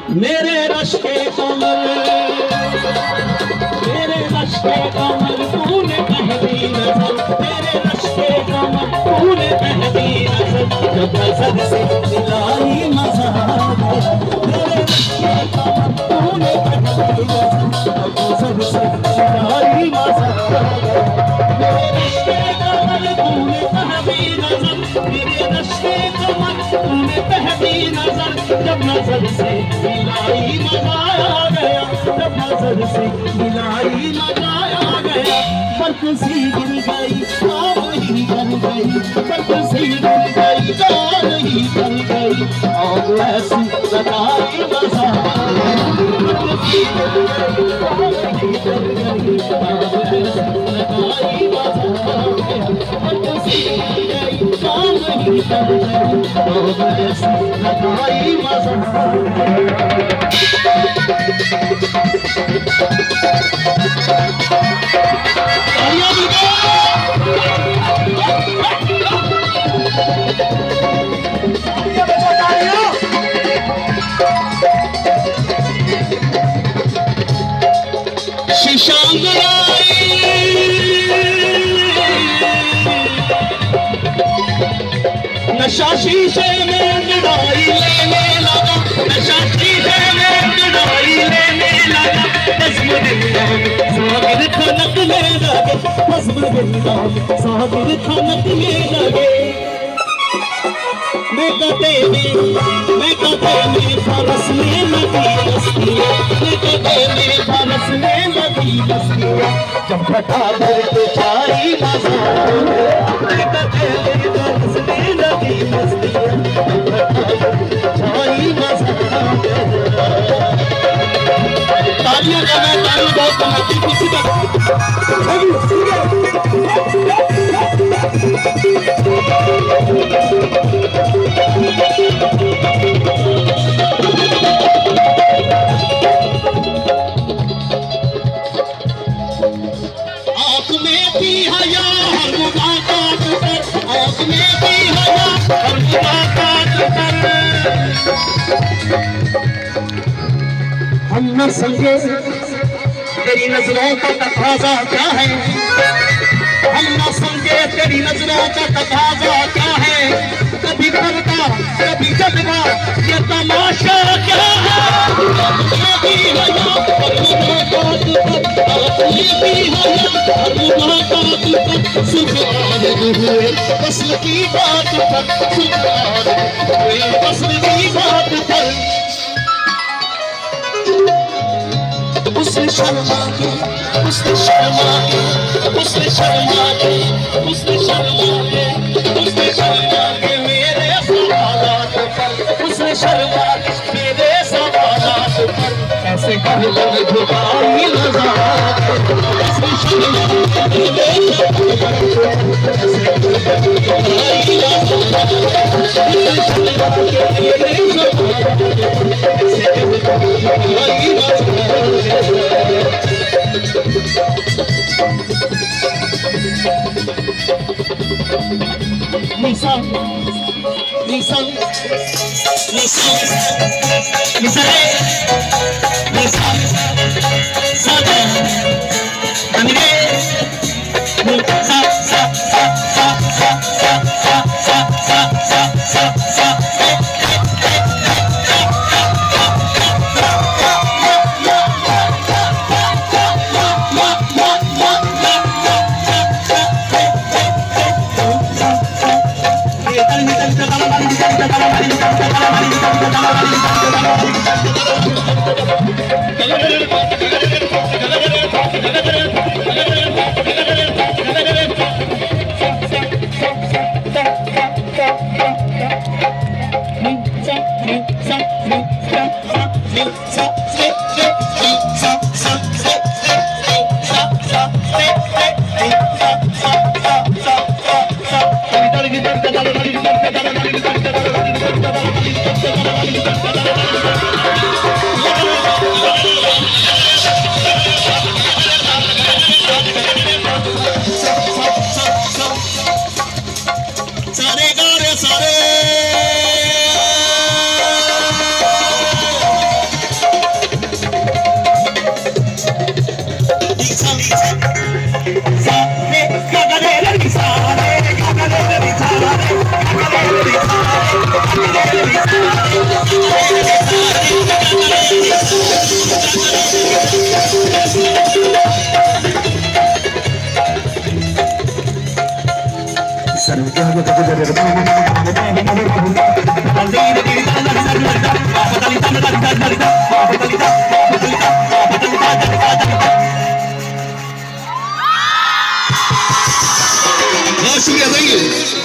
मेरे रश के कमर, मेरे रश के कमर तूने पहली नजर, मेरे रश के कमर तूने पहली नजर, जब नजर से दिलाई मजा आ गया। मेरे रश के कमर तूने पहली नजर, जब नजर से दिलाई मजा आ गया। मेरे रश के कमर तूने पहली नजर, मेरे रश के कमर तूने पहली नजर, जब नजर से दिलाई मजा आ गया, जब नजर से दिलाई मजा आ गया। बर्फ सी गिर गई आग ही जल गई, बर्फ सी गिर गई आग ही जल गई, और ऐसी लगाई मजा आ गया। बर्फ सी गिर गई आग ही जल गई, और ऐसी लगाई मजा आ गया। बर्फ सी गिर गई आग ही जल गई, और ऐसी लगाई मजा आ गया। शीशांग नशा शीशे में गिराई लेने लगा, नशा शीशे में गिराई लेने लगा, बज़्म दिल में सागिर खनकने लगे, बज़्म दिल में सागिर खनकने लगे। मैं कदे में फरस में लगी बस्तियाँ, मैं कदे में फरस में लगी बस्तियाँ, जब घटा भर के चाई मजा आ गया। मैं कदे में फरस में लगी बस्तियाँ, जब घटा भर के चाई मजा आ गया। तालियां का मैं ताली बहुत बनाती किसी का आँख में भी हया हर मुलाकात पर, आँख में भी हया हर मुलाकात पर। हम न समझे तेरी नजरों का तकाजा क्या है, हम न समझे तेरी नजरों का तकाजा क्या है। कभी करता कभी जज्बा ये तमाशा क्या है। ये भी हया और मुलाकात पर, ये भी हया और मुलाकात पर, सुभान हुए वस्ल की बात पर, सुभान हुए वस्ल की बात पर। उसने शर्मा के, उसने शर्मा के, उसने शर्मा के, उसने शर्मा के, उसने शर्मा के मेरे सवालात पर, उसने शर्मा के मेरे सवालात पर, ऐसे कर कर झुकाई नज़र। उसने शर्मा के मेरे सवालात पर, ऐसे कर कर झुकाई नज़र। उसने शर्मा के मेरे सवालात पर, ऐसे कर कर झुकाई नज़र। Lisa, Lisa, Lisa, Lisa, Lisa, Sada, Amine, Lisa, Sa, Sa, Sa, Sa, Sa, Sa, Sa, Sa, Sa, Sa, Sa. शुक्रिया, थैंक यू।